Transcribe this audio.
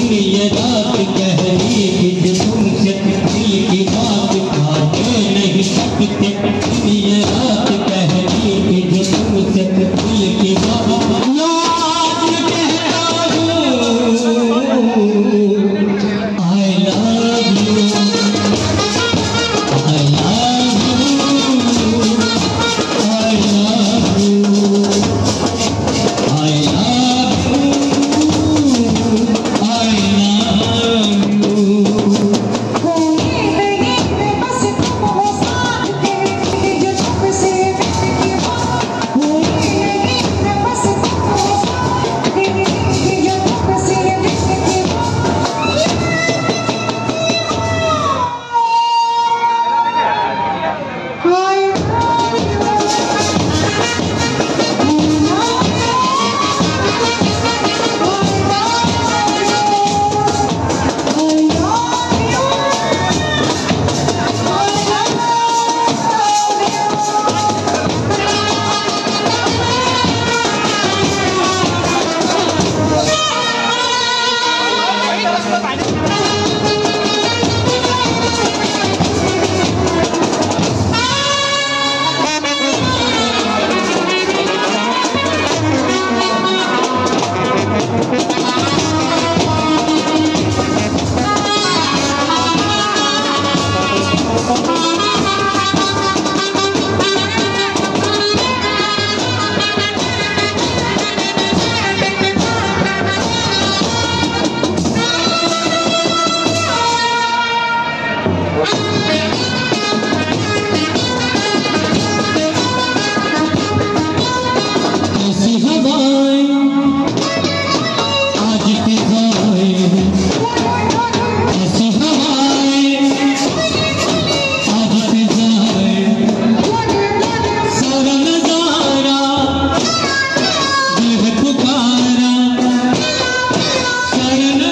ये रात कह रही कि तुमसे दिल की बात आगे नहीं सकते। ये रात कह रही कि तुमसे दिल की बात आज कहता हूँ I love you, I love you, I love you, I love you, I love you। बस तुम हो साथ तेरे जो तुमसे मिलके बस तुम हो साथ तेरे जो तुमसे मिलके शरण